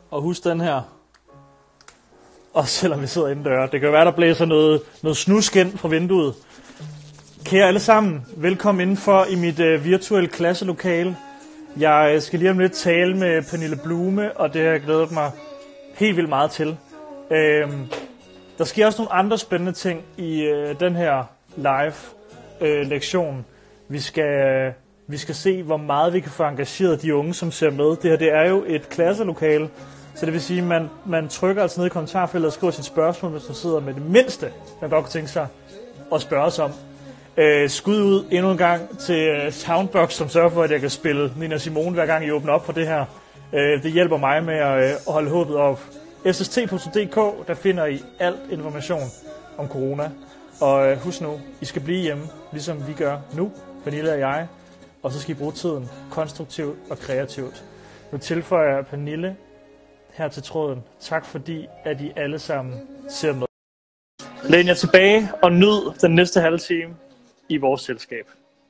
Og husk den her. Også selvom vi sidder indendør. Det kan jo være, der blæser noget snusk ind fra vinduet. Kære alle sammen, velkommen indenfor i mit virtuelle klasselokale. Jeg skal lige om lidt tale med Pernille Blume, og det har jeg glædet mig helt vildt meget til. Der sker også nogle andre spændende ting i den her live-lektion. Vi skal se, hvor meget vi kan få engageret de unge, som ser med. Det her det er jo et klasselokale, så det vil sige, at man trykker altså ned i kommentarfeltet og skriver sit spørgsmål, hvis man sidder med det mindste, man godt kan tænke sig at spørge os om. Skud ud endnu en gang til Soundbox, som sørger for, at jeg kan spille Nina Simone, hver gang I åbner op for det her. Det hjælper mig med at holde håbet op. sst.dk, der finder I alt information om corona. Og husk nu, I skal blive hjemme, ligesom vi gør nu, Pernille og jeg. Og så skal I bruge tiden konstruktivt og kreativt. Nu tilføjer jeg Pernille her til tråden. Tak fordi, at I alle sammen ser med. Læn jer tilbage og nyd den næste halve time i vores selskab.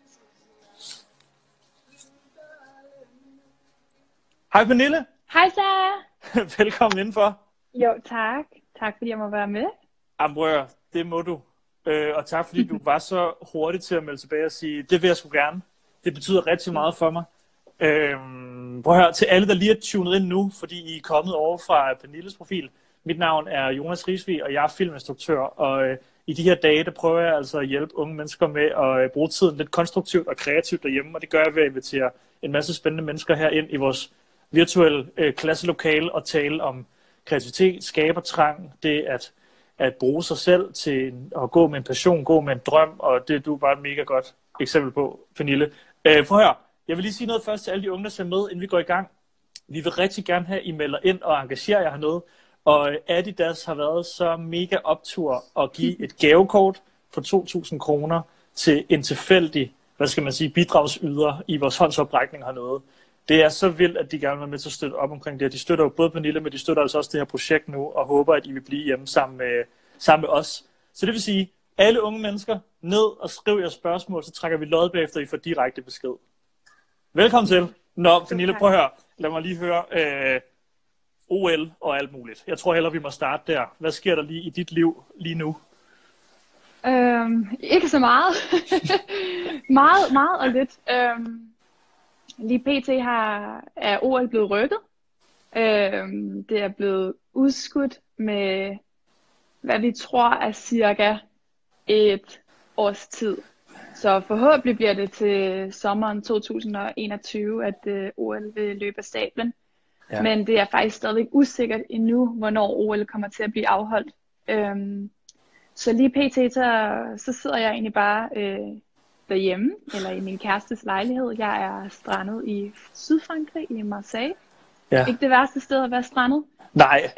Hej Pernille. Hej Sarah. Velkommen indenfor. Jo, tak. Tak fordi jeg må være med. Ambrør, det må du. Og tak fordi du var så hurtig til at melde tilbage og sige, det vil jeg sgu gerne. Det betyder rigtig meget for mig. Prøv at høre, til alle, der lige er tunet ind nu, fordi I er kommet over fra Pernilles profil. Mit navn er Jonas Risvig, og jeg er filminstruktør. Og i de her dage, der prøver jeg altså at hjælpe unge mennesker med at bruge tiden lidt konstruktivt og kreativt derhjemme. Og det gør jeg ved at invitere en masse spændende mennesker her ind i vores virtuelle klasselokale og tale om kreativitet, skabertrang, det at bruge sig selv til at gå med en passion, gå med en drøm, og det er du bare et mega godt eksempel på, Pernille. Prøv at høre, jeg vil lige sige noget først til alle de unge, der ser med, inden vi går i gang. Vi vil rigtig gerne have, at I melder ind og engagerer jer hernede. Og Adidas har været så mega optur at give et gavekort på 2.000 kroner til en tilfældig, bidragsyder i vores håndsoprækning hernede. Det er så vildt, at de gerne vil være med til at støtte op omkring det her. De støtter jo både Pernille, men de støtter altså også det her projekt nu, og håber, at I vil blive hjemme sammen med os. Så det vil sige, alle unge mennesker, ned og skriv jeres spørgsmål, så trækker vi lod bagefter, I får direkte besked. Velkommen til. Nå, Pernille, prøv at høre. Lad mig lige høre OL og alt muligt. Jeg tror hellere, vi må starte der. Hvad sker der lige i dit liv lige nu? Ikke så meget. meget og lidt. Lige pt. Er OL blevet rykket. Det er blevet udskudt med, hvad vi tror er cirka et års tid. Så forhåbentlig bliver det til sommeren 2021, at OL vil løbe af stablen. Ja. Men det er faktisk stadig usikkert endnu, hvornår OL kommer til at blive afholdt. Så lige pt. Så sidder jeg egentlig bare derhjemme, eller i min kærestes lejlighed. Jeg er strandet i Sydfrankrig, i Marseille. Ja. Ikke det værste sted at være strandet. Nej.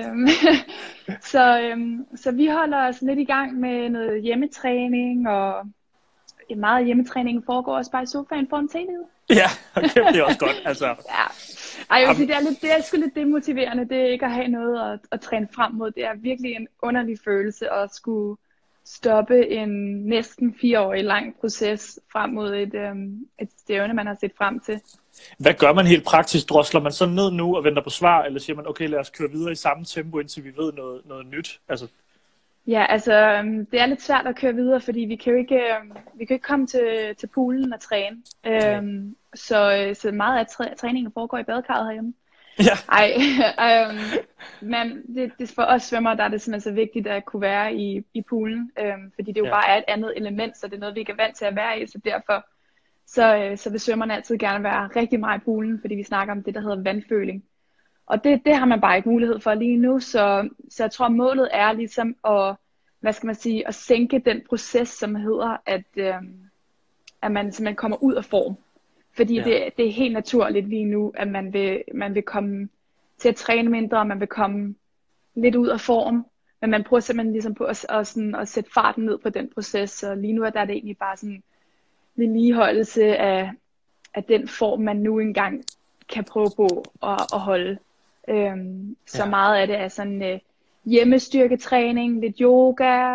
Så vi holder os lidt i gang med noget hjemmetræning, og meget hjemmetræning foregår også bare i sofaen foran tv'et. Ja, okay, det er også godt. Altså. Ja. Ej, jeg vil sige, det er sgu lidt demotiverende. Det er ikke at have noget at træne frem mod. Det er virkelig en underlig følelse at skulle stoppe en næsten 4-årig lang proces frem mod et stævne, man har set frem til. Hvad gør man helt praktisk? Drosler man så ned nu og venter på svar, eller siger man, okay, lad os køre videre i samme tempo, indtil vi ved noget nyt? Altså. Ja, altså, det er lidt svært at køre videre, fordi vi kan jo ikke komme til poolen og træne. Så meget af træningen foregår i badekarret herhjemme. Ja. Men det for os svømmer, der er det simpelthen så vigtigt at kunne være i poolen, fordi det jo bare er et andet element, så det er noget, vi ikke er vant til at være i, så derfor så vil svømmerne altid gerne være rigtig meget i poolen, fordi vi snakker om det, der hedder vandføling. Og det har man bare ikke mulighed for lige nu, så jeg tror, målet er ligesom at sænke den proces, som hedder, at man simpelthen kommer ud af form. Fordi det er helt naturligt lige nu, at man vil komme til at træne mindre, og man vil komme lidt ud af form. Men man prøver simpelthen ligesom på at sætte farten ned på den proces. Så lige nu der er det egentlig bare sådan vedligeholdelse af den form, man nu engang kan prøve på at holde. Så meget af det er sådan hjemmestyrketræning, lidt yoga,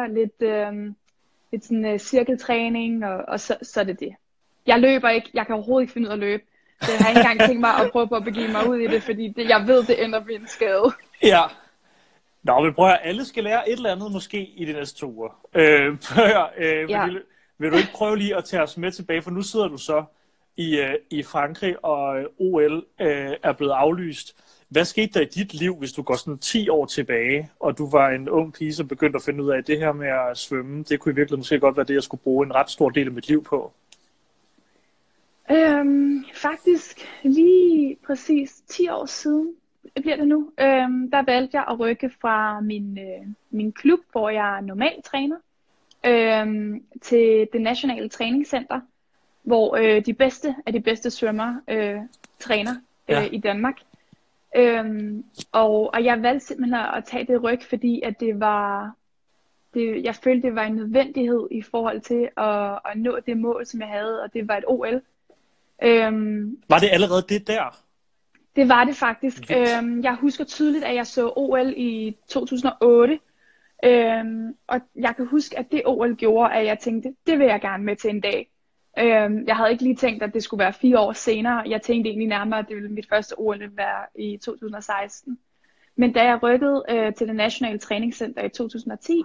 lidt sådan cirkeltræning, og så er det det. Jeg løber ikke, jeg kan overhovedet ikke finde ud af at løbe, Det har jeg ikke engang tænkt mig at prøve på at begive mig ud i det, fordi jeg ved, det ender ved en skade. Ja. Nå, men prøv at alle skal lære et eller andet måske i de næste 2 uger. Ja. Vil du ikke prøve lige at tage os med tilbage, for nu sidder du så i Frankrig, og OL er blevet aflyst. Hvad skete der i dit liv, hvis du går sådan 10 år tilbage, og du var en ung pige, som begyndte at finde ud af, at det her med at svømme, det kunne i virkeligheden måske godt være det, jeg skulle bruge en ret stor del af mit liv på? Faktisk lige præcis 10 år siden bliver det nu. Der valgte jeg at rykke fra min klub, hvor jeg normalt træner, til det nationale træningscenter, hvor de bedste af de bedste svømmere træner i Danmark. Og jeg valgte simpelthen at tage det ryg, fordi at jeg følte, det var en nødvendighed i forhold til at nå det mål, som jeg havde, og det var et OL. Var det allerede det der? Det var det faktisk. Jeg husker tydeligt, at jeg så OL i 2008. Og jeg kan huske, at det OL gjorde, at jeg tænkte, det vil jeg gerne med til en dag. Jeg havde ikke lige tænkt, at det skulle være 4 år senere. Jeg tænkte egentlig nærmere, at det ville mit første OL være i 2016. Men da jeg rykkede til det nationale træningscenter i 2010,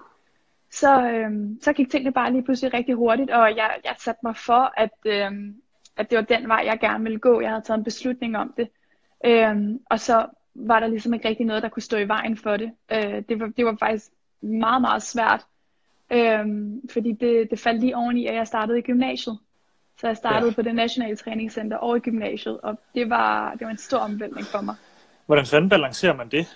så gik tingene bare lige pludselig rigtig hurtigt, og jeg satte mig for, at det var den vej, jeg gerne ville gå. Jeg havde taget en beslutning om det. Og så var der ligesom ikke rigtig noget, der kunne stå i vejen for det. Det var faktisk meget, meget svært. Fordi det faldt lige oveni, at jeg startede i gymnasiet. Så jeg startede på det nationale træningscenter og i gymnasiet, og det var en stor omvæltning for mig. Hvordan fanden balancerer man det?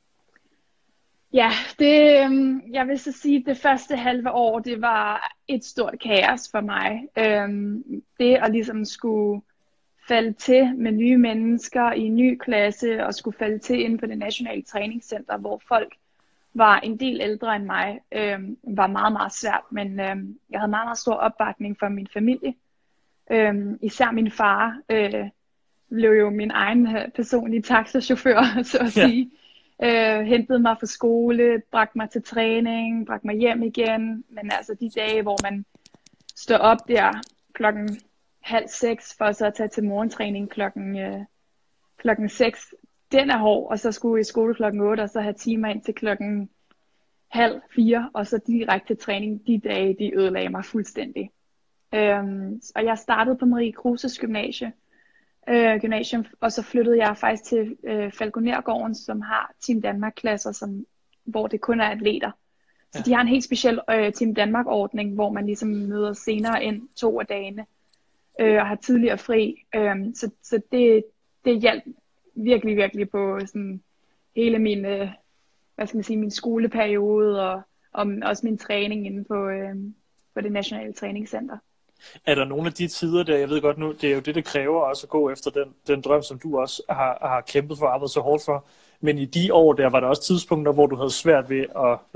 Ja, jeg vil så sige, at det første halve år, det var et stort kaos for mig. Det at ligesom skulle falde til med nye mennesker i en ny klasse, og skulle falde til inde på det nationale træningscenter, hvor folk var en del ældre end mig, var meget, meget svært. Men jeg havde meget, meget stor opbakning fra min familie. Især min far blev jo min egen personlige taxachauffør, så at sige. Hentede mig fra skole, bragte mig til træning, bragte mig hjem igen. Men altså de dage, hvor man står op der 5:30 for så at tage til morgentræning klokken 6, den er hård, og så skulle i skole 8, og så have timer ind til 3:30, og så direkte til træning. De dage, de ødelagde mig fuldstændig. Og jeg startede på Marie Kruses gymnasium, og så flyttede jeg faktisk til Falconergården, som har Team Danmark-klasser, hvor det kun er atleter. Så de har en helt speciel Team Danmark-ordning, hvor man ligesom møder senere ind 2 af dagene, og har tidligere fri. Så det hjalp virkelig, virkelig på sådan hele min skoleperiode, og også min træning inde på det nationale træningscenter. Er der nogle af de tider der, jeg ved godt nu, det er jo det kræver også at gå efter den drøm, som du også har kæmpet for og arbejdet så hårdt for, men i de år der var der også tidspunkter, hvor du havde svært ved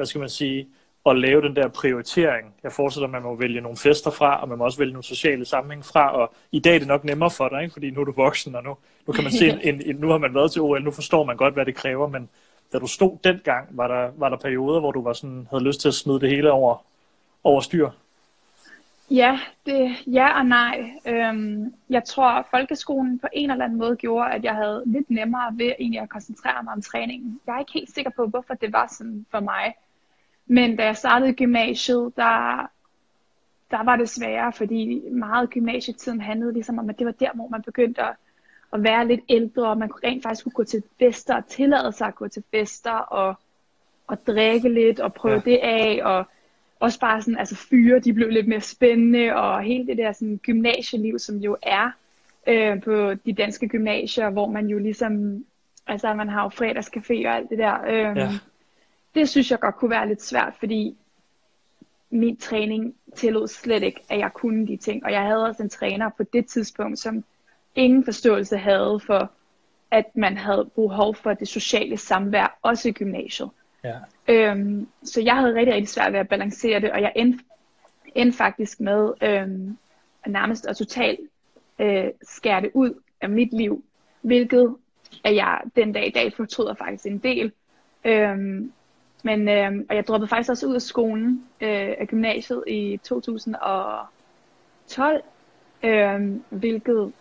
at lave den der prioritering. Jeg forestiller, at man må vælge nogle fester fra, og man må også vælge nogle sociale sammenhæng fra, og i dag er det nok nemmere for dig, ikke? Fordi nu er du voksen, og nu kan man se, nu har man været til OL, nu forstår man godt, hvad det kræver, men da du stod dengang, var der perioder, hvor du havde lyst til at smide det hele over styr? Ja og nej. Jeg tror, at folkeskolen på en eller anden måde gjorde, at jeg havde lidt nemmere ved egentlig at koncentrere mig om træningen. Jeg er ikke helt sikker på, hvorfor det var sådan for mig. Men da jeg startede i gymnasiet, der var det sværere, fordi meget af gymnasietiden handlede ligesom om, at det var der, hvor man begyndte at være lidt ældre, og man rent faktisk kunne gå til fester og tillade sig at gå til fester og drikke lidt og prøve det af, og også bare sådan, altså fyre, de blev lidt mere spændende, og hele det der sådan gymnasieliv, som jo er på de danske gymnasier, hvor man jo ligesom, altså man har jo fredagscafé og alt det der. Det synes jeg godt kunne være lidt svært, fordi min træning tillod slet ikke, at jeg kunne de ting. Og jeg havde også en træner på det tidspunkt, som ingen forståelse havde for, at man havde behov for det sociale samvær, også i gymnasiet. Ja. Så jeg havde rigtig, rigtig svært ved at balancere det, og jeg endte faktisk med nærmest at totalt skære det ud af mit liv, hvilket at jeg den dag i dag fortryder faktisk en del. Og jeg droppede faktisk også ud af skolen af gymnasiet i 2012, hvilket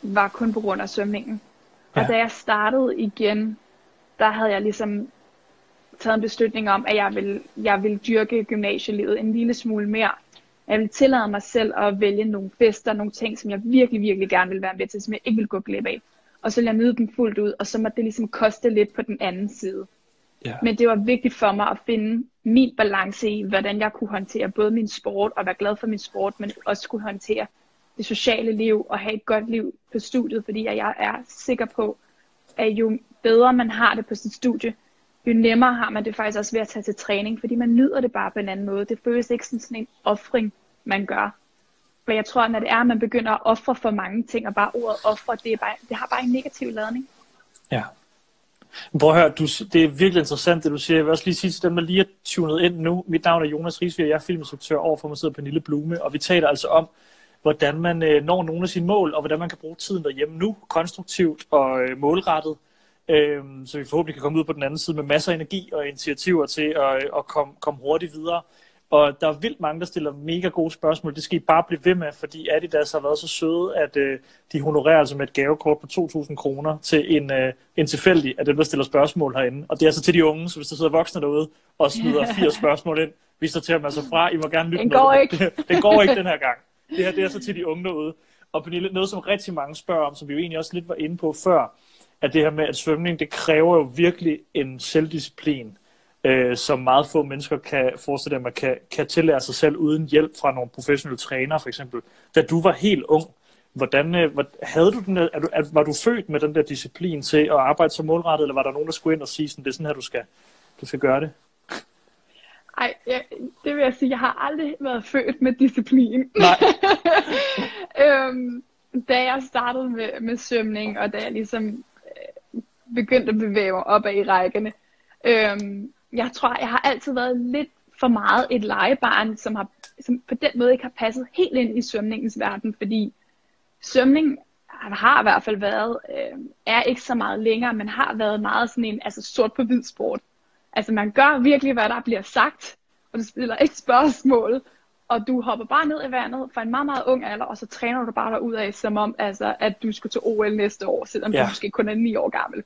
var kun på grund af svømningen. Ja. Og da jeg startede igen, der havde jeg ligesom taget en beslutning om, at jeg ville dyrke gymnasielivet en lille smule mere. Jeg ville tillade mig selv at vælge nogle fester, nogle ting, som jeg virkelig, virkelig gerne ville være med til, som jeg ikke ville gå glip af. Og så ville jeg nyde dem fuldt ud, og så måtte det ligesom koste lidt på den anden side. Ja. Men det var vigtigt for mig at finde min balance i, hvordan jeg kunne håndtere både min sport, og være glad for min sport, men også kunne håndtere det sociale liv, og have et godt liv på studiet, fordi jeg er sikker på, at jo bedre man har det på sit studie, jo nemmere har man det faktisk også ved at tage til træning, fordi man nyder det bare på en anden måde. Det føles ikke sådan en ofring, man gør. For jeg tror, når det er, at man begynder at ofre for mange ting, og bare ordet ofre, det har bare en negativ ladning. Ja. Prøv at høre, det er virkelig interessant, det du siger. Jeg vil også lige sige til dem, der lige er tunet ind nu. Mit navn er Jonas Risvig, og jeg er filminstruktør overfor mig, sidder Pernille Blume, og vi taler altså om, hvordan man når nogle af sine mål, og hvordan man kan bruge tiden derhjemme nu, konstruktivt og målrettet, så vi forhåbentlig kan komme ud på den anden side med masser af energi og initiativer til at komme hurtigt videre. Og der er vildt mange, der stiller mega gode spørgsmål. Det skal I bare blive ved med, fordi Adidas har været så søde, at de honorerer altså med et gavekort på 2.000 kroner til en tilfældig af dem, der stiller spørgsmål herinde. Og det er altså til de unge, så hvis der sidder voksne derude og smider 80 spørgsmål ind, vi så til dem altså fra. I må gerne lytte med. Den går ikke den her gang. Det her det er så til de unge derude. Og Pernille, noget som rigtig mange spørger om, som vi jo egentlig også lidt var inde på før, at det her med, at svømning, det kræver jo virkelig en selvdisciplin, som meget få mennesker kan forestille dem, at kan tillære sig selv uden hjælp fra nogle professionelle trænere, for eksempel. Da du var helt ung, havde du var du født med den der disciplin til at arbejde så målrettet, eller var der nogen, der skulle ind og sige, sådan, det er sådan her, du skal gøre det? Ej, det vil jeg sige, jeg har aldrig været født med disciplin. Nej. Da jeg startede med svømning, og da jeg ligesom begyndte at bevæge mig opad i rækkerne, jeg tror, jeg har altid været lidt for meget et legebarn, som på den måde ikke har passet helt ind i svømningens verden, fordi svømning har i hvert fald været, er ikke så meget længere, men har været meget sådan en sort på hvid sport. Altså man gør virkelig, hvad der bliver sagt, og du stiller ikke spørgsmål, og du hopper bare ned i vandet fra en meget, meget ung alder, og så træner du bare derudad, som om, at du skal til OL næste år, selvom du måske kun er 9 år gammel.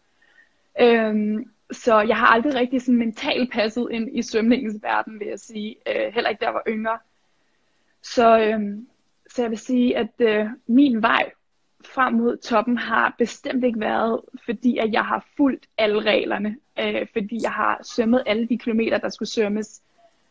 Så jeg har aldrig rigtig sådan mentalt passet ind i svømningens verden, vil jeg sige. Heller ikke da jeg var yngre. Så jeg vil sige, at min vej frem mod toppen har bestemt ikke været, fordi at jeg har fulgt alle reglerne. Fordi jeg har svømmet alle de kilometer, der skulle svømmes.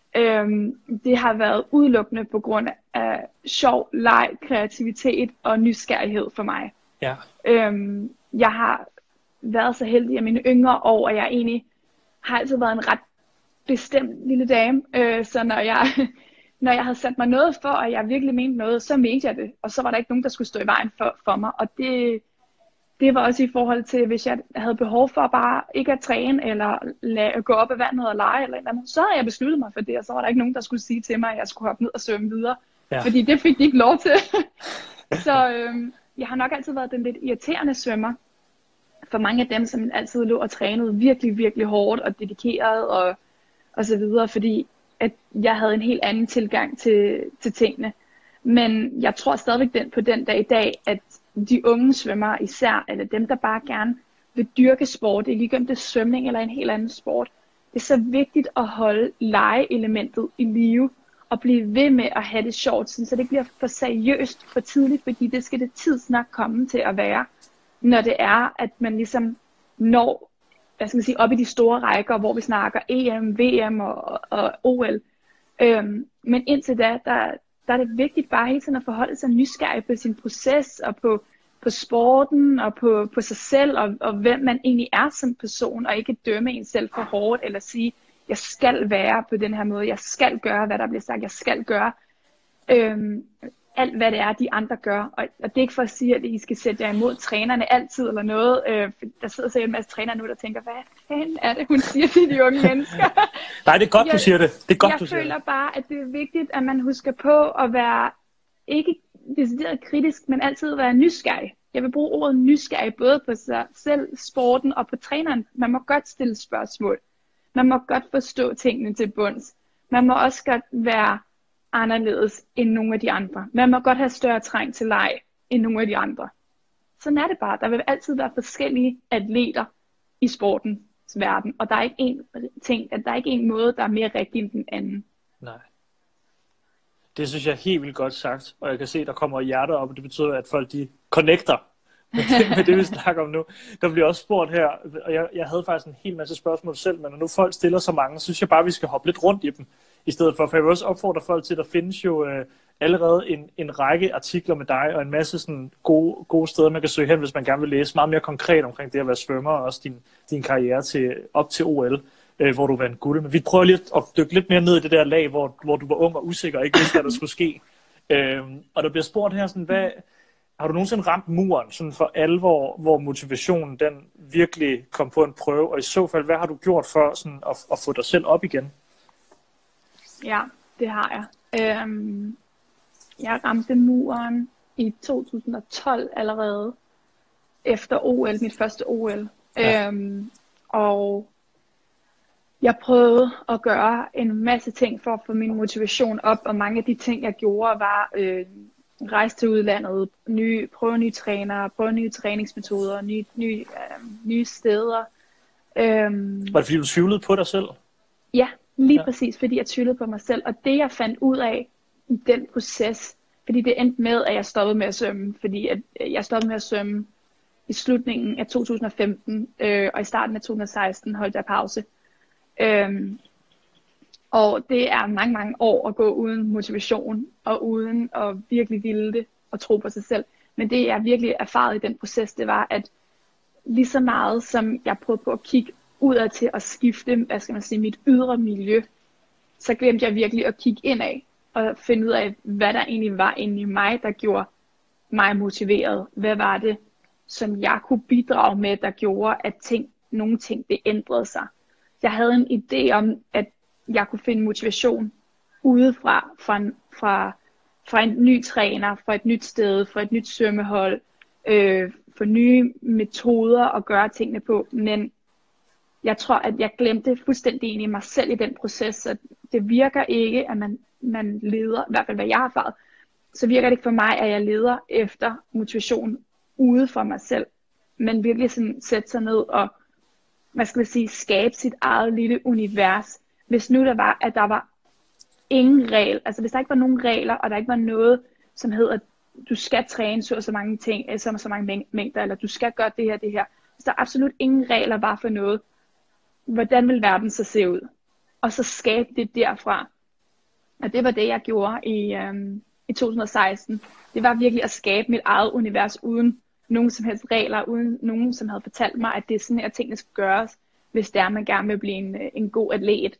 Det har været udelukkende på grund af sjov, leg, kreativitet og nysgerrighed for mig. Ja. Jeg har været så heldig i mine yngre år, og jeg egentlig har altid været en ret bestemt lille dame. Så når jeg havde sat mig noget for, og jeg virkelig mente noget, så mente jeg det. Og så var der ikke nogen, der skulle stå i vejen for mig. Og det var også i forhold til, hvis jeg havde behov for bare ikke at træne, eller gå op af vandet og lege, eller andet, så havde jeg besluttet mig for det, og så var der ikke nogen, der skulle sige til mig, at jeg skulle hoppe ned og svømme videre. Ja. Fordi det fik de ikke lov til. Så jeg har nok altid været den lidt irriterende svømmer. For mange af dem, som altid lå og trænede virkelig, virkelig hårdt og dedikeret og så videre, fordi at jeg havde en helt anden tilgang til tingene. Men jeg tror stadigvæk på den dag i dag, at de unge svømmere især, eller dem, der bare gerne vil dyrke sport, det er ligegyldigt det svømning eller en helt anden sport, det er så vigtigt at holde legeelementet i live, og blive ved med at have det sjovt, så det ikke bliver for seriøst for tidligt, fordi det skal det tidsnok komme til at være, når det er, at man ligesom når, op i de store rækker, hvor vi snakker EM, VM og OL. Men indtil da, der er det vigtigt bare hele tiden at forholde sig nysgerrig på sin proces, og på sporten, og på sig selv, og hvem man egentlig er som person, og ikke dømme en selv for hårdt, eller sige, jeg skal være på den her måde, jeg skal gøre, hvad der bliver sagt, jeg skal gøre alt, hvad det er, de andre gør. Og det er ikke for at sige, at I skal sætte jer imod trænerne altid, eller noget. Der sidder sikkert en masse trænere nu, der tænker, hvad fanden er det, hun siger til de unge mennesker? Nej, det er godt, du siger det. Det er godt, du siger føler bare, at det er vigtigt, at man husker på at være, ikke decideret kritisk, men altid være nysgerrig. Jeg vil bruge ordet nysgerrig, både på sig selv, sporten og på træneren. Man må godt stille spørgsmål. Man må godt forstå tingene til bunds. Man må også godt være anderledes end nogle af de andre. Man må godt have større træng til leg end nogle af de andre. Sådan er det bare. Der vil altid være forskellige atleter i sportens verden, og der er ikke en måde, der er mere rigtig end den anden. Nej. Det synes jeg er helt vildt godt sagt, og jeg kan se, der kommer hjerter op, og det betyder, at folk de connecter med det, vi snakker om nu. Der bliver også spurgt her, og jeg havde faktisk en hel masse spørgsmål selv, men når nu folk stiller så mange, så synes jeg bare, vi skal hoppe lidt rundt i dem, i stedet for jeg vil også opfordre folk til, at der findes jo allerede en række artikler med dig, og en masse sådan gode steder, man kan søge hen, hvis man gerne vil læse meget mere konkret omkring det at være svømmer, og også din karriere op til OL, hvor du vandt guld. Men vi prøver lige at dykke lidt mere ned i det der lag, hvor du var ung og usikker, og ikke vidste, hvad der skulle ske. Og der bliver spurgt her, sådan, har du nogensinde ramt muren sådan for alvor, hvor motivationen den virkelig kom på en prøve, og i så fald, hvad har du gjort for sådan, at få dig selv op igen? Ja, det har jeg. Jeg ramte muren i 2012 allerede, efter OL, mit første OL. Ja. Og jeg prøvede at gøre en masse ting for at få min motivation op, og mange af de ting, jeg gjorde, var rejse til udlandet, prøve nye trænere, prøve nye træningsmetoder, nye steder. Var det fordi, du tvivlede på dig selv? Ja, lige præcis, fordi jeg tvivlede på mig selv. Og det, jeg fandt ud af i den proces, fordi det endte med, at jeg stoppede med at svømme, fordi jeg stoppede med at svømme i slutningen af 2015, og i starten af 2016 holdt jeg pause. Og det er mange, mange år at gå uden motivation, og uden at virkelig ville det, og tro på sig selv. Men det, jeg virkelig erfarede i den proces, det var, at lige så meget, som jeg prøvede på at kigge udad til at skifte, mit ydre miljø, så glemte jeg virkelig at kigge indad, og finde ud af, hvad der egentlig var inde i mig, der gjorde mig motiveret. Hvad var det, som jeg kunne bidrage med, der gjorde, at nogle ting det ændrede sig. Jeg havde en idé om, at jeg kunne finde motivation udefra, fra en ny træner, fra et nyt sted, fra et nyt svømmehold, for nye metoder at gøre tingene på. Men jeg tror, at jeg glemte fuldstændig ind i mig selv i den proces, så det virker ikke, at man leder, i hvert fald hvad jeg har erfaret, så virker det ikke for mig, at jeg leder efter motivation ude for mig selv, men virkelig sådan sætte sig ned og, skabe sit eget lille univers. Hvis nu der var ingen regel, altså hvis der ikke var nogen regler, og der ikke var noget, som hedder, at du skal træne så mange ting, så mange mængder, eller du skal gøre det her. Hvis der absolut ingen regler var for noget, hvordan vil verden så se ud? Og så skabe det derfra. Og det var det, jeg gjorde i 2016. Det var virkelig at skabe mit eget univers, uden nogen som helst regler, uden nogen, som havde fortalt mig, at det er sådan her, tingene skal gøres, hvis det er, man gerne vil blive en god atlet.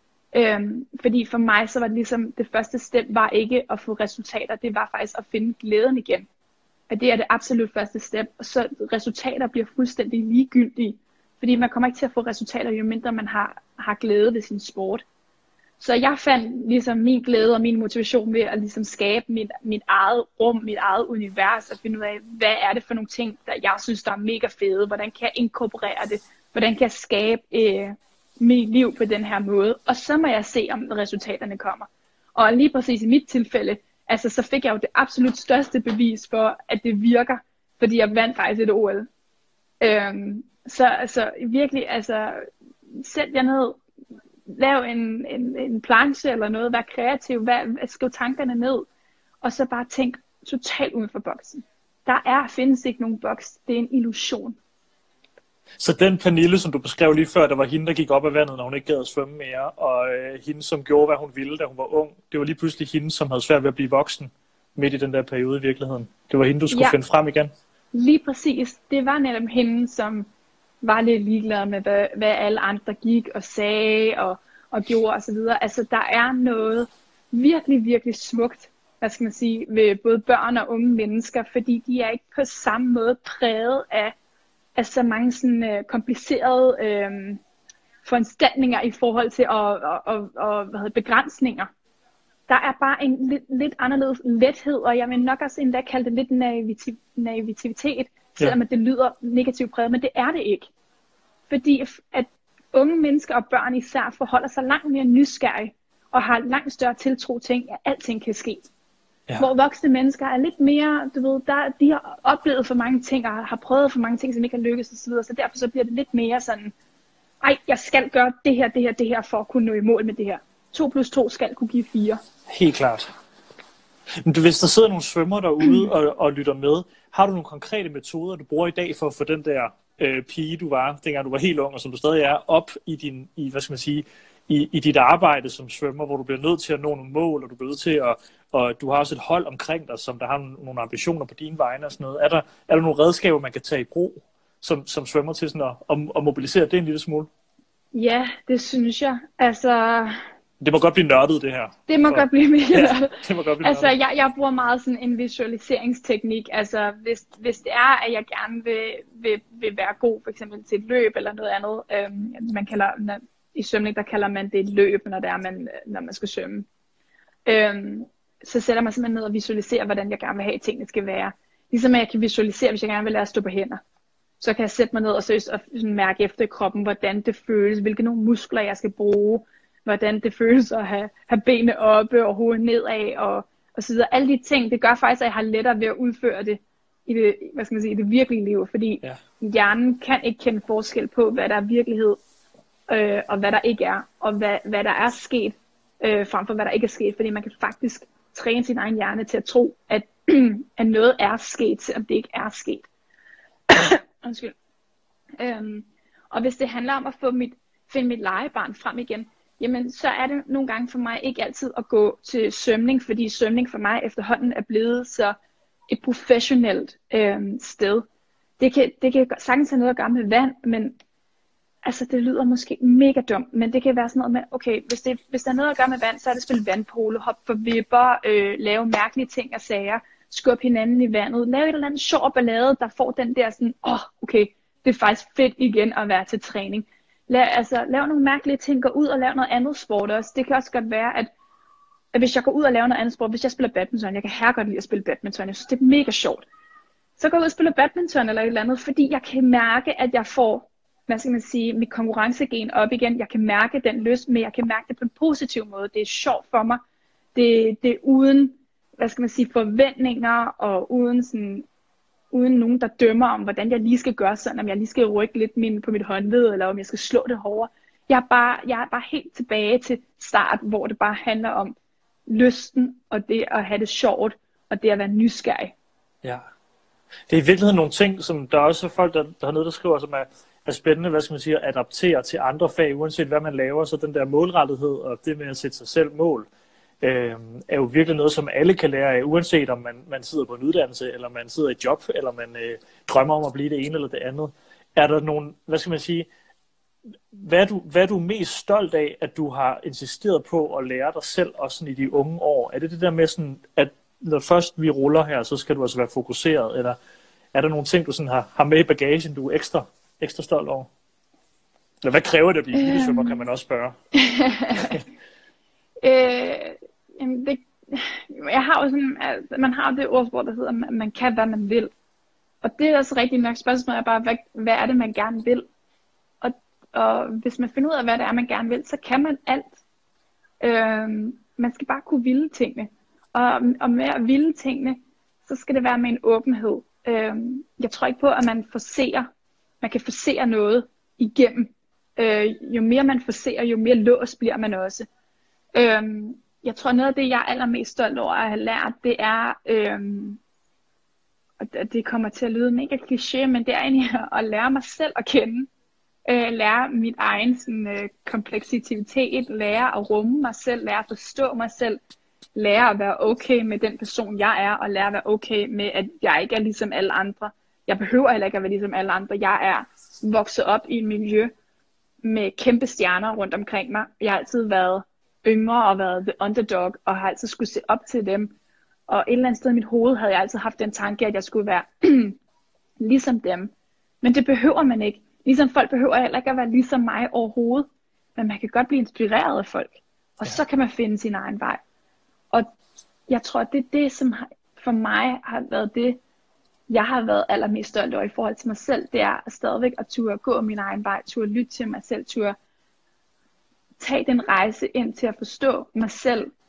Fordi for mig, så var det ligesom, det første step var ikke at få resultater, det var faktisk at finde glæden igen. At det er det absolut første step, og så resultater bliver fuldstændig ligegyldige, fordi man kommer ikke til at få resultater, jo mindre man har glæde ved sin sport. Så jeg fandt ligesom min glæde og min motivation ved at ligesom skabe mit eget rum, mit eget univers, og finde ud af, hvad er det for nogle ting, der jeg synes, der er mega fede, hvordan kan jeg inkorporere det, hvordan kan jeg skabe mit liv på den her måde, og så må jeg se, om resultaterne kommer. Og lige præcis i mit tilfælde, altså så fik jeg jo det absolut største bevis for, at det virker, fordi jeg vandt faktisk et OL. Så altså virkelig, altså sæt jer ned, lav en planche eller noget, vær kreativ, skriv tankerne ned, og så bare tænk totalt uden for boksen. Findes ikke nogen boks, det er en illusion. Så den Pernille, som du beskrev lige før, der var hende, der gik op af vandet, når hun ikke gad at svømme mere, og hende, som gjorde, hvad hun ville, da hun var ung, det var lige pludselig hende, som havde svært ved at blive voksen midt i den der periode i virkeligheden. Det var hende, du skulle finde frem igen. Lige præcis. Det var netop hende, som var lidt ligeglad med, hvad alle andre gik og sagde og gjorde osv. Altså, der er noget virkelig, virkelig smukt, ved både børn og unge mennesker, fordi de er ikke på samme måde præget af så mange sådan komplicerede foranstaltninger i forhold til begrænsninger. Der er bare en lidt anderledes lethed, og jeg vil nok også endda kalde det lidt naivitet, selvom det lyder negativt præget, men det er det ikke. Fordi at unge mennesker og børn især forholder sig langt mere nysgerrige, og har langt større tiltro til, at alting kan ske. Ja. Hvor voksne mennesker er lidt mere, du ved, de har oplevet for mange ting, og har prøvet for mange ting, som ikke har lykkes osv., så derfor så bliver det lidt mere sådan, ej, jeg skal gøre det her, for at kunne nå i mål med det her. 2 + 2 skal kunne give 4. Helt klart. Men hvis der sidder nogle svømmer derude og lytter med, har du nogle konkrete metoder, du bruger i dag for at få den der pige, du var, dengang du var helt ung, og som du stadig er, op i hvad skal man sige, i dit arbejde som svømmer, hvor du bliver nødt til at nå nogle mål, og du bliver nødt til og du har også et hold omkring dig, som der har nogle ambitioner på dine vegne og sådan noget. Er der nogle redskaber, man kan tage i brug som svømmer til sådan at mobilisere det en lille smule? Ja, det synes jeg. Altså... Det må godt blive nørdet, det her. Det må godt blive mega nørdet. Det må godt blive altså, jeg bruger meget sådan en visualiseringsteknik. Altså, hvis det er, at jeg gerne vil være god, for eksempel til et løb eller noget andet. Man kalder, i svømning, der kalder man det et løb, når man skal svømme. Så sætter man simpelthen ned og visualiserer, hvordan jeg gerne vil have, at tingene skal være. Ligesom at jeg kan visualisere, hvis jeg gerne vil lære at stå på hænder. Så kan jeg sætte mig ned og mærke efter i kroppen, hvordan det føles, hvilke nogle muskler jeg skal bruge, hvordan det føles at have benene oppe og hovedet nedad og så videre. Alle de ting, det gør faktisk, at jeg har lettere ved at udføre det i det, i det virkelige liv, fordi hjernen kan ikke kende forskel på, hvad der er virkelighed, og hvad der ikke er, og hvad der er sket, frem for hvad der ikke er sket, fordi man kan faktisk træne sin egen hjerne til at tro, at noget er sket, selvom det ikke er sket. Undskyld. Og hvis det handler om at finde mit legebarn frem igen, jamen så er det nogle gange for mig ikke altid at gå til svømning, fordi svømning for mig efterhånden er blevet så et professionelt sted. Det kan sagtens have noget at gøre med vand, men altså det lyder måske mega dumt, men det kan være sådan noget med, okay, hvis der er noget at gøre med vand, så er det spille vandpolo, hoppe for vipper, lave mærkelige ting og sager, skubbe hinanden i vandet, lave et eller andet sjov ballade, der får den der sådan, okay, det er faktisk fedt igen at være til træning. Lav nogle mærkelige ting, gå ud og lave noget andet sport også. Det kan også godt være, at hvis jeg går ud og laver noget andet sport, hvis jeg spiller badminton, jeg kan herregodt lide at spille badminton, jeg synes det er mega sjovt. Så går jeg ud og spiller badminton eller et eller andet, fordi jeg kan mærke, at jeg får, mit konkurrencegen op igen. Jeg kan mærke den lyst, men jeg kan mærke det på en positiv måde. Det er sjovt for mig. Det er uden, forventninger og uden nogen, der dømmer om, hvordan jeg lige skal gøre sådan, om jeg lige skal rykke lidt på mit håndled, eller om jeg skal slå det hårdere. Jeg er bare helt tilbage til start, hvor det bare handler om lysten, og det at have det sjovt, og det at være nysgerrig. Ja. Det er i virkeligheden nogle ting, som der også er folk, der har noget, der skriver, som er spændende, at adaptere til andre fag, uanset hvad man laver, så den der målrettighed, og det med at sætte sig selv mål, er jo virkelig noget, som alle kan lære af, uanset om man sidder på en uddannelse, eller man sidder i et job, eller man drømmer om at blive det ene eller det andet. Er der nogle, hvad er du mest stolt af, at du har insisteret på at lære dig selv, også sådan i de unge år? Er det der med sådan, at når først vi ruller her, så skal du altså være fokuseret, eller er der nogle ting, du sådan har med i bagagen, du er ekstra stolt over? Eller hvad kræver det at blive elitesvømmer, kan man også spørge. Jeg har jo sådan, man har det ordsprog, der hedder, at man kan, hvad man vil. Og det er også rigtig nok spørgsmål, er bare, hvad er det, man gerne vil? Og hvis man finder ud af, hvad det er, man gerne vil, så kan man alt. Man skal bare kunne ville tingene. Og med at ville tingene, så skal det være med en åbenhed. Jeg tror ikke på, at man kan forcere noget igennem. Jo mere man forcerer, jo mere låst bliver man også. Jeg tror noget af det, jeg er allermest stolt over at have lært, det er, og det kommer til at lyde mega kliché, men det er egentlig at lære mig selv at kende. Lære mit egen kompleksitet, lære at rumme mig selv, lære at forstå mig selv, lære at være okay med den person, jeg er, og lære at være okay med, at jeg ikke er ligesom alle andre. Jeg behøver heller ikke at være ligesom alle andre. Jeg er vokset op i et miljø med kæmpe stjerner rundt omkring mig. Jeg har altid været yngre og været the underdog, og har altid skulle se op til dem. Og et eller andet sted i mit hoved havde jeg altid haft den tanke, at jeg skulle være ligesom dem. Men det behøver man ikke. Ligesom folk behøver heller ikke at være ligesom mig overhovedet. Men man kan godt blive inspireret af folk. Og så kan man finde sin egen vej. Og jeg tror, det er det, som for mig har været det, jeg har været allermest stolt over i forhold til mig selv. Det er stadigvæk at turde gå min egen vej, turde lytte til mig selv, turde tage den rejse ind til at forstå mig selv,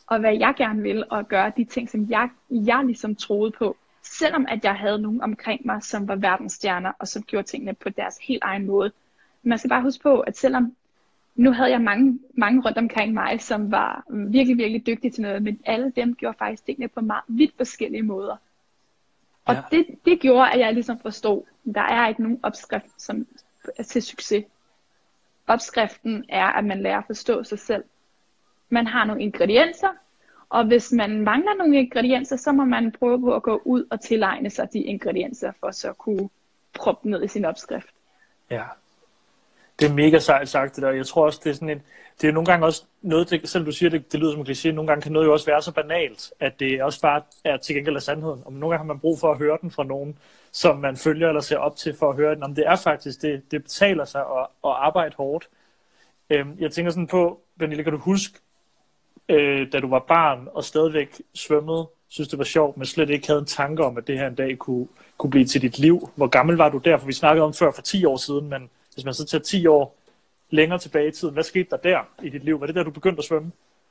og hvad jeg gerne ville, og gøre de ting, som jeg ligesom troede på. Selvom at jeg havde nogen omkring mig, som var verdensstjerner, og som gjorde tingene på deres helt egen måde. Man skal bare huske på, at selvom nu havde jeg mange rundt omkring mig, som var virkelig, virkelig dygtige til noget, men alle dem gjorde faktisk tingene på meget vidt forskellige måder. Og det gjorde, at jeg ligesom forstod, at der er ikke nogen opskrift til succes. Opskriften er, at man lærer at forstå sig selv. Man har nogle ingredienser, og hvis man mangler nogle ingredienser, så må man prøve på at gå ud og tilegne sig de ingredienser, for så at kunne proppe dem ned i sin opskrift. Ja, det er mega sejt sagt det der. Jeg tror også, det er sådan det er nogle gange også noget, selvom du siger, det lyder som en kliché, nogle gange kan noget jo også være så banalt, at det også bare er til gengæld af sandheden. Og nogle gange har man brug for at høre den fra nogen, som man følger eller ser op til for at høre den. Om det er faktisk, det betaler sig at arbejde hårdt. Jeg tænker sådan på, Pernille, kan du huske, da du var barn og stadigvæk svømmede, synes det var sjovt, men slet ikke havde en tanke om, at det her en dag kunne blive til dit liv. Hvor gammel var du der? For vi snakkede om før for 10 år siden, men hvis man så tager 10 år længere tilbage i tiden, hvad skete der i dit liv? Var det der, du begyndte at svømme?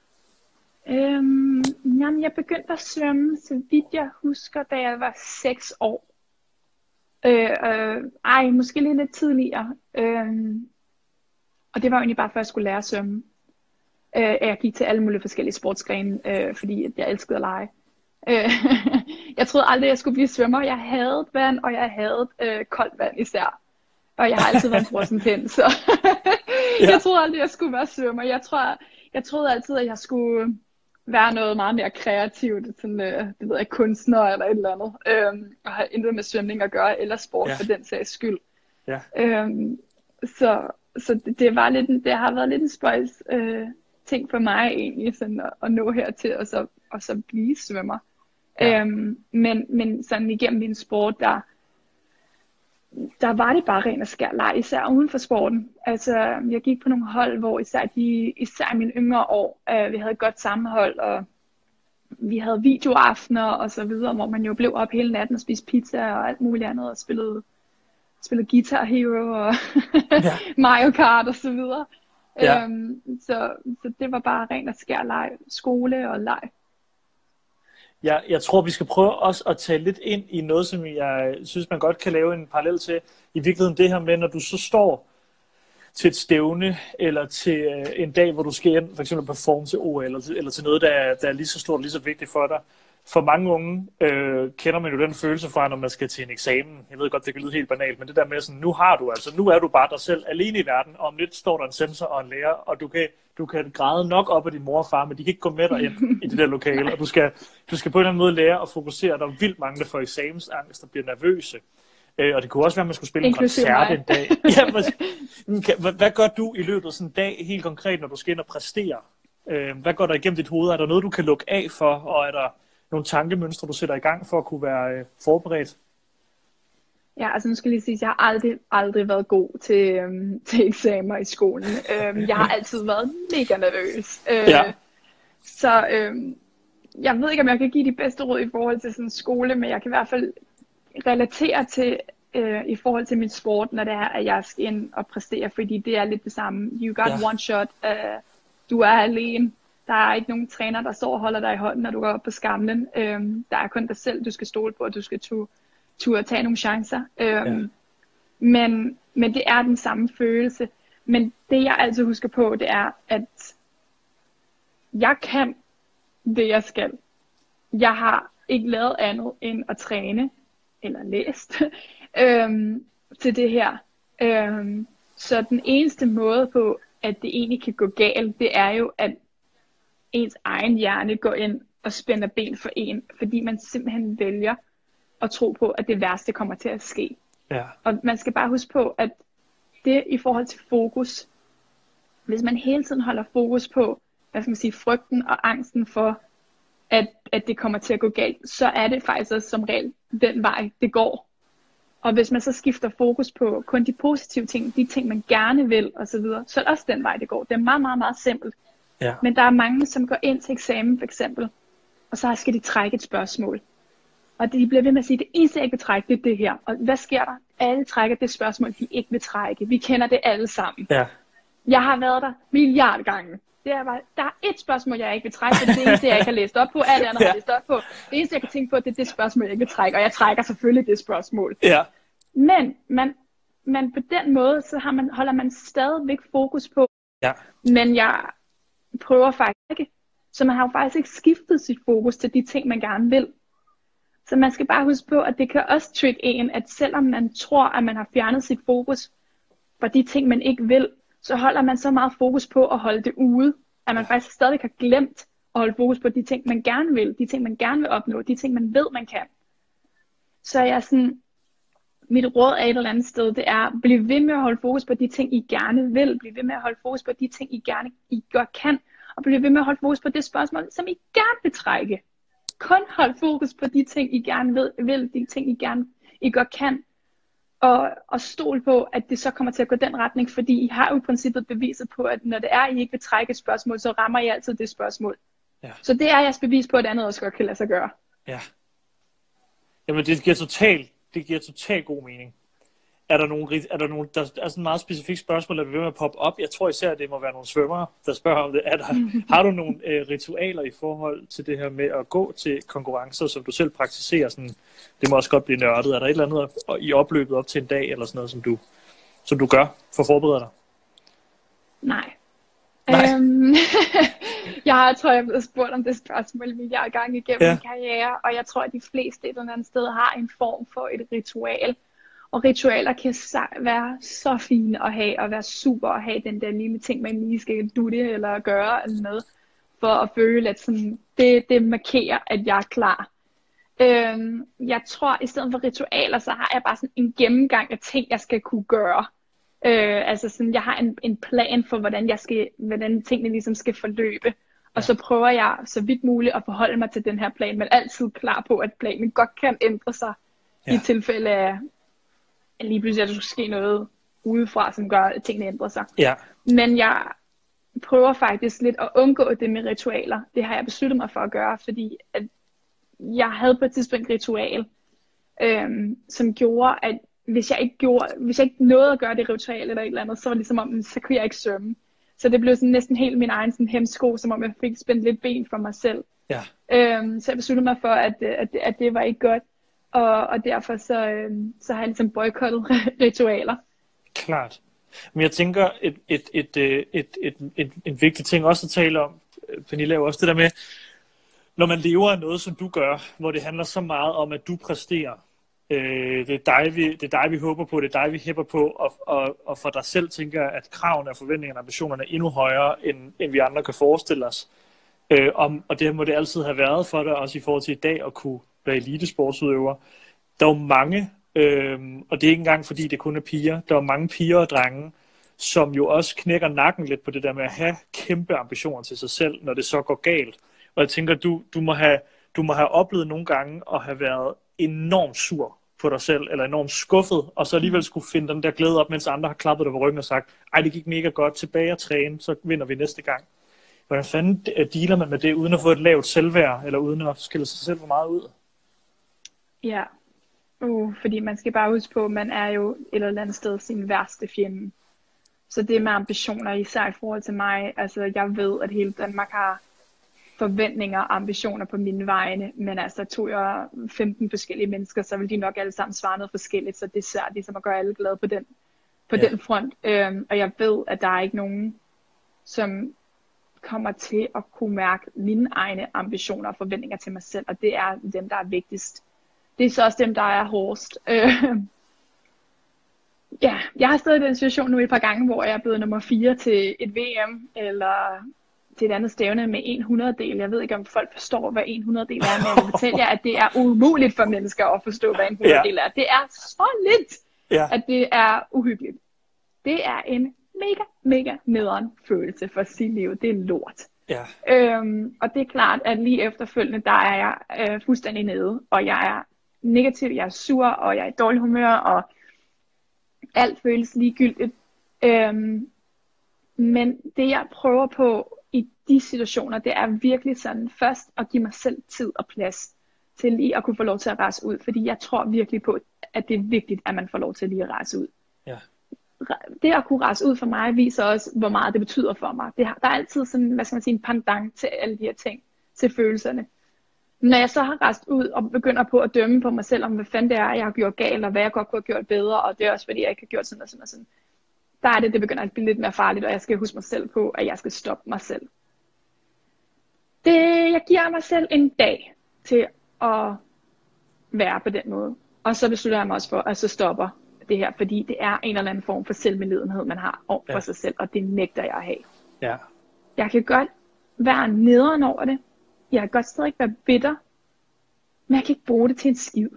Jamen, jeg begyndte at svømme, så vidt jeg husker, da jeg var 6 år. Måske lidt tidligere. Og det var egentlig bare, før jeg skulle lære at svømme. Jeg gik til alle mulige forskellige sportsgrene, fordi jeg elskede at lege. Jeg troede aldrig, jeg skulle blive svømmer. Jeg havde vand, og jeg havde koldt vand især. Og jeg har altid været en frossen pind, så jeg troede aldrig, jeg skulle være svømmer. Jeg troede altid, at jeg skulle være noget meget mere kreativt, sådan, det ved jeg, kunstner eller et eller andet, og have intet med svømning at gøre, eller sport for den sags skyld. Ja. Så det har været lidt en spøjs ting for mig egentlig, sådan at nå hertil, og så blive svømmer. Ja. Men sådan igennem min sport, der var det bare ren og skær leg, især uden for sporten. Altså, jeg gik på nogle hold, hvor især i mine yngre år, vi havde et godt sammenhold, og vi havde videoaftener og så videre, hvor man jo blev op hele natten og spiste pizza og alt muligt andet, og spillede Guitar Hero og Mario Kart og så videre. Ja. Så det var bare ren og skær leg, skole og leg. Ja, jeg tror, vi skal prøve også at tage lidt ind i noget, som jeg synes, man godt kan lave en parallel til. I virkeligheden det her med, når du så står til et stævne, eller til en dag, hvor du skal ind, for eksempel performe til OL, eller til noget, der er lige så stort og lige så vigtigt for dig. For mange unge kender man jo den følelse fra, når man skal til en eksamen. Jeg ved godt, det kan lyde helt banalt, men det der med sådan, nu er du bare dig selv alene i verden, og om lidt står der en sensor og en lærer, og du kan græde nok op af din mor og far, men de kan ikke gå med dig ind i det der lokale, og du skal på en eller anden måde lære at fokusere. Der er vildt mange, der får eksamensangst og bliver nervøse. Og det kunne også være, at man skulle spille en koncert en dag. Hvad gør du i løbet af sådan en dag helt konkret, når du skal ind og præstere? Hvad går der igennem dit hoved? Er der noget, du kan lukke af for, og er der nogle tankemønstre, du sætter i gang for at kunne være forberedt? Ja, altså nu skal jeg lige sige, at jeg har aldrig været god til eksamener i skolen. Jeg har altid været mega nervøs. Så jeg ved ikke, om jeg kan give de bedste råd i forhold til sådan en skole, men jeg kan i hvert fald relatere til i forhold til min sport, når det er, at jeg skal ind og præstere, fordi det er lidt det samme. You got one shot. Du er alene. Der er ikke nogen træner, der står og holder dig i hånden, når du går op på skamlen. Der er kun dig selv, du skal stole på, og du skal turde tage nogle chancer. Men det er den samme følelse. Men det, jeg altid husker på, det er, at jeg kan det, jeg skal. Jeg har ikke lavet andet end at træne, eller læst, til det her. Så den eneste måde på, at det egentlig kan gå galt, det er jo, at ens egen hjerne går ind og spænder ben for en, fordi man simpelthen vælger at tro på, at det værste kommer til at ske. Ja. Og man skal bare huske på, at det i forhold til fokus, hvis man hele tiden holder fokus på, hvad skal man sige, frygten og angsten for, at det kommer til at gå galt, så er det faktisk også som regel den vej, det går. Og hvis man så skifter fokus på kun de positive ting, de ting, man gerne vil, osv., så er det også den vej, det går. Det er meget, meget, meget simpelt. Ja. Men der er mange, som går ind til eksamen, for eksempel, og så skal de trække et spørgsmål. Og de bliver ved med at sige, det eneste, jeg ikke vil trække, det er det her. Og hvad sker der? Alle trækker det spørgsmål, de ikke vil trække. Vi kender det alle sammen. Ja. Jeg har været der milliard gange. Det er bare, der er et spørgsmål, jeg ikke vil trække, for det eneste, jeg ikke har læst op på, alt andet har jeg læst op på. Det eneste, jeg kan tænke på, det er det spørgsmål, jeg ikke vil trække, og jeg trækker selvfølgelig det spørgsmål. Ja. Men man på den måde, så holder man stadigvæk fokus på, men jeg prøver faktisk ikke. Så man har jo faktisk ikke skiftet sit fokus til de ting, man gerne vil. Så man skal bare huske på, at det kan også trigge en, at selvom man tror, at man har fjernet sit fokus for de ting, man ikke vil, så holder man så meget fokus på at holde det ude, at man faktisk stadig har glemt at holde fokus på de ting, man gerne vil, de ting, man gerne vil opnå, de ting, man ved, man kan. Så jeg sådan, mit råd er et eller andet sted, det er, bliv ved med at holde fokus på de ting, I gerne vil, bliv ved med at holde fokus på de ting, I godt kan, og bliv ved med at holde fokus på det spørgsmål, som I gerne vil trække. Kun hold fokus på de ting, I gerne vil, de ting, I godt kan, og stol på, at det så kommer til at gå den retning, fordi I har jo i princippet beviset på, at når det er, I ikke vil trække et spørgsmål, så rammer I altid det spørgsmål. Ja. Så det er jeres bevis på, at andet også godt kan lade sig gøre. Ja. Jamen det giver totalt god mening. Er der der er sådan et meget specifikt spørgsmål, der vil ved med at poppe op? Jeg tror især, at det må være nogle svømmere, der spørger om det. Har du nogle ritualer i forhold til det her med at gå til konkurrencer, som du selv praktiserer? Sådan, det må også godt blive nørdet. Er der et eller andet i opløbet op til en dag, eller sådan noget, som du gør for at forberede dig? Nej. Jeg tror, jeg er blevet spurgt om det spørgsmål en milliard gange igennem min karriere, og jeg tror, at de fleste et eller andet sted har en form for et ritual. Og ritualer kan være så fine at have, og være super at have den der lille ting, man lige skal dutte eller gøre eller noget, for at føle, at sådan, det markerer, at jeg er klar. Jeg tror, i stedet for ritualer, så har jeg bare sådan en gennemgang af ting, jeg skal kunne gøre. Altså sådan, jeg har en plan for, hvordan tingene ligesom skal forløbe. Og så prøver jeg så vidt muligt at forholde mig til den her plan, men altid klar på, at planen godt kan ændre sig i tilfælde af lige pludselig, at der skulle ske noget udefra, som gør, at tingene ændrer sig. Ja. Men jeg prøver faktisk lidt at undgå det med ritualer. Det har jeg besluttet mig for at gøre, fordi at jeg havde på et tidspunkt et ritual, som gjorde, at hvis jeg ikke nåede at gøre det ritual eller et eller andet, så var det ligesom om, så kunne jeg ikke svømme. Så det blev sådan næsten helt min egen sådan hemsko, som om jeg fik spændt lidt ben for mig selv. Ja. Så jeg besluttede mig for, at det var ikke godt. Og derfor så har jeg ligesom boykottet ritualer. Klart. Men jeg tænker, en vigtig ting også at tale om, Pernille, er jo også det der med, når man lever af noget, som du gør, hvor det handler så meget om, at du præsterer. Det er dig, vi håber på, det er dig, vi hæpper på, og for dig selv tænker jeg, at kravene og forventningerne og ambitionerne er endnu højere, end vi andre kan forestille os. Og det må det altid have været for dig, også i forhold til i dag at kunne være elitesportsudøver. Der er jo mange, og det er ikke engang fordi det kun er piger, der er mange piger og drenge, som jo også knækker nakken lidt på det der med at have kæmpe ambitioner til sig selv, når det så går galt. Og jeg tænker, du må have oplevet nogle gange at have været enormt sur på dig selv, eller enormt skuffet, og så alligevel skulle finde den der glæde op, mens andre har klappet dig på ryggen og sagt, ej, det gik mega godt, tilbage at træne, så vinder vi næste gang. Hvordan fanden dealer man med det, uden at få et lavt selvværd, eller uden at skille sig selv for meget ud? Ja, fordi man skal bare huske på, at man er jo et eller andet sted sin værste fjende. Så det med ambitioner, især i forhold til mig, altså jeg ved, at hele Danmark har forventninger og ambitioner på mine vegne, men altså tog jeg 15 forskellige mennesker, så vil de nok alle sammen svare noget forskelligt, så det er svært ligesom at gøre alle glade på den front. Og jeg ved, at der er ikke nogen, som kommer til at kunne mærke mine egne ambitioner og forventninger til mig selv, og det er dem, der er vigtigst. Det er så også dem, der er hårdest. Ja, jeg har stået i den situation nu et par gange, hvor jeg er blevet nummer 4 til et VM, eller til et andet stævne med 1/100-del. Jeg ved ikke, om folk forstår, hvad 1/100-del er, men jeg vil fortælle jer, at det er umuligt for mennesker at forstå, hvad 1/100-del er. Det er så lidt, at det er uhyggeligt. Det er en mega nederen følelse for sit liv. Det er lort. Ja. Og det er klart, at lige efterfølgende, der er jeg fuldstændig nede, og jeg er negativ, jeg er sur, og jeg er i dårlig humør, og alt føles ligegyldigt. Men det jeg prøver på i de situationer, det er virkelig sådan først at give mig selv tid og plads til lige at kunne få lov til at rase ud, fordi jeg tror virkelig på, at det er vigtigt, at man får lov til lige at rase ud. Ja. det at kunne rejse ud for mig, viser også, hvor meget det betyder for mig. Der er altid sådan, hvad skal man sige, en pendant til alle de her ting, til følelserne. Når jeg så har rejst ud og begynder på at dømme på mig selv, om hvad fanden det er, jeg har gjort galt, og hvad jeg godt kunne have gjort bedre, og det er også, fordi jeg ikke har gjort sådan og sådan og sådan, der er det begynder at blive lidt mere farligt, og jeg skal huske mig selv på, at jeg skal stoppe mig selv. Jeg giver mig selv en dag til at være på den måde. Og så beslutter jeg mig også for, at så stopper det her, fordi det er en eller anden form for selvmedlidenhed, man har over for sig selv, og det nægter jeg at have. Ja. Jeg kan godt være nederen over det. Jeg kan godt stadig være bitter, men jeg kan ikke bruge det til en skid.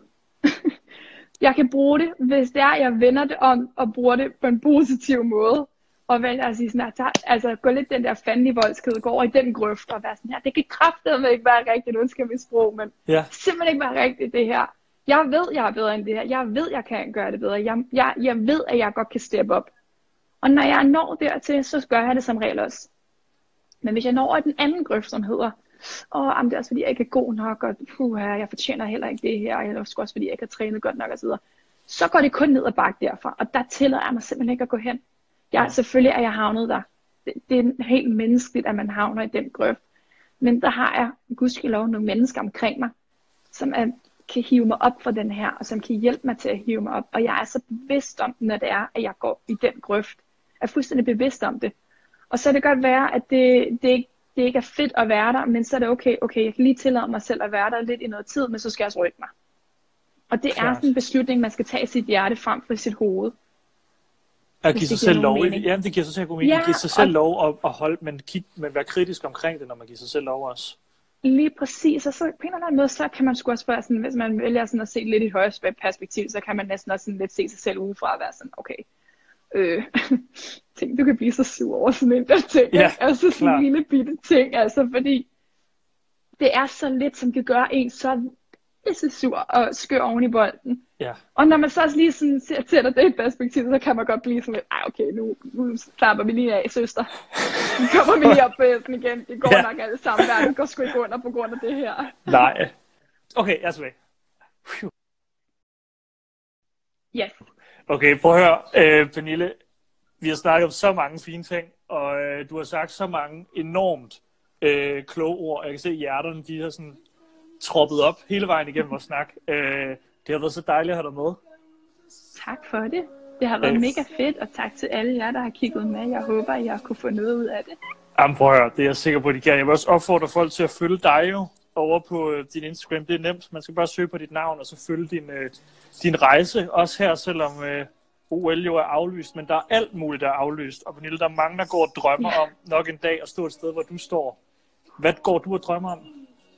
Jeg kan bruge det, hvis det er, jeg vender det om og bruger det på en positiv måde. Og vælger at sige sådan her, altså gå lidt den der fandenivoldskede, gå over i den grøft og være sådan her, det kan kraftedeme ikke være rigtigt, undskyld mit sprog, men simpelthen ikke være rigtigt det her. Jeg ved, jeg er bedre end det her. Jeg ved, jeg kan gøre det bedre. Jeg ved, at jeg godt kan steppe op. Og når jeg når dertil, så gør jeg det som regel også. Men hvis jeg når over den anden grøft, som hedder, det er også fordi, jeg ikke er god nok, og jeg fortjener heller ikke det her, eller også fordi, jeg ikke har trænet godt nok, osv. Så går det kun ned ad bakke derfra, og der tillader jeg mig simpelthen ikke at gå hen. Selvfølgelig er jeg havnet der. Det er helt menneskeligt, at man havner i den grøft. Men der har jeg, gudskelov, nogle mennesker omkring mig, som kan hive mig op fra den her, og som kan hjælpe mig til at hive mig op. Og jeg er så bevidst om, når det er, at jeg går i den grøft. Jeg er fuldstændig bevidst om det. Og så kan det godt være, at det ikke er fedt at være der, men så er det okay, jeg kan lige tillade mig selv at være der lidt i noget tid, men så skal jeg også rykke mig. Og det er sådan en beslutning, man skal tage i sit hjerte frem for sit hoved. At give sig selv lov. Jamen, det giver sig selv god mening. Give sig selv lov at holde, men være kritisk omkring det, når man giver sig selv lov også. Lige præcis, og så på en eller anden måde, så kan man sgu også være sådan, hvis man vælger sådan at se lidt i et højere perspektiv, så kan man næsten også sådan lidt se sig selv udefra og være sådan, okay, tænk, du kan blive så sur over sådan en der ting, altså sådan en lille bitte ting, altså fordi det er så lidt, som kan gøre en så sur og skør oven i bolden. Ja. Og når man så også lige sådan sætter det i perspektiv, så kan man godt blive sådan lidt, okay, nu slapper vi lige af, søster. Nu kommer vi lige op på hesten igen. Det går nok alle sammen. Verden går sgu ikke under på grund af det her. Nej. Okay, jeg er tilbage. Yes. Okay, prøv at høre, Pernille. Vi har snakket om så mange fine ting, og du har sagt så mange enormt kloge ord. Jeg kan se, at hjerterne, de har sådan troppet op hele vejen igennem vores snak. Det har været så dejligt at have dig med. Tak for det. Det har været mega fedt, og tak til alle jer, der har kigget med. Jeg håber, at jeg kunne få noget ud af det. Jamen prøv at høre, det er jeg sikker på, at de kan. Jeg vil også opfordre folk til at følge dig jo over på din Instagram. Det er nemt. Man skal bare søge på dit navn, og så følge din rejse. Også her, selvom OL jo er aflyst, men der er alt muligt, der er aflyst. Og Pernille, der er mange, der går og drømmer om nok en dag at stå et sted, hvor du står. Hvad går du og drømmer om?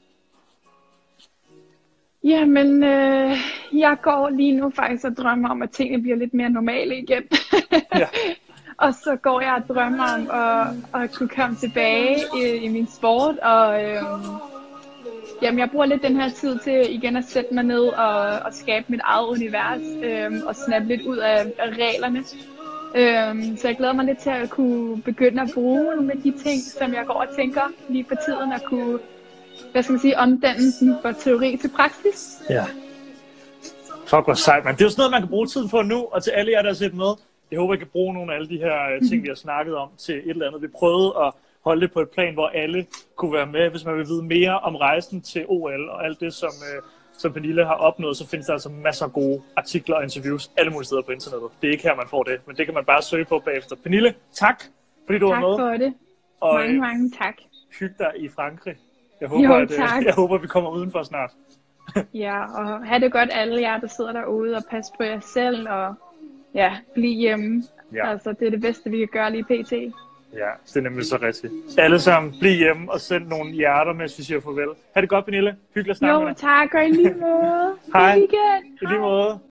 Jamen, jeg går lige nu faktisk og drømmer om, at tingene bliver lidt mere normale igen. Og så går jeg og drømmer om at kunne komme tilbage i min sport. Og jamen, jeg bruger lidt den her tid til igen at sætte mig ned og skabe mit eget univers. Og snappe lidt ud af reglerne. Så jeg glæder mig lidt til at kunne begynde at bruge nogle af de ting, som jeg går og tænker lige for tiden. At kunne, hvad skal man sige, omdanne den fra teori til praksis. Ja. Fuck, hvor sejt, man. Det er jo sådan noget, man kan bruge tiden på nu, og til alle jer, der har set med. Jeg håber, jeg kan bruge nogle af alle de her ting, vi har snakket om, til et eller andet. Vi prøvede at holde det på et plan, hvor alle kunne være med. Hvis man vil vide mere om rejsen til OL og alt det, som Pernille har opnået, så findes der altså masser af gode artikler og interviews alle mulige steder på internettet. Det er ikke her, man får det, men det kan man bare søge på bagefter. Pernille, tak, fordi du var med. Tak for det. Og mange tak. Hyg dig i Frankrig. Jeg håber, vi kommer udenfor snart. Ja, og have det godt alle jer, der sidder derude, og pas på jer selv, og bliv hjemme. Ja. Altså, det er det bedste, vi kan gøre lige pt. Ja, det er nemlig så rigtigt. Alle sammen, bliv hjemme og send nogle hjerter, mens vi siger farvel. Ha' det godt, Pernille. Hyggeligt at snakke med dig. Jo, tak, og i lige måde. Hej. I lige måde.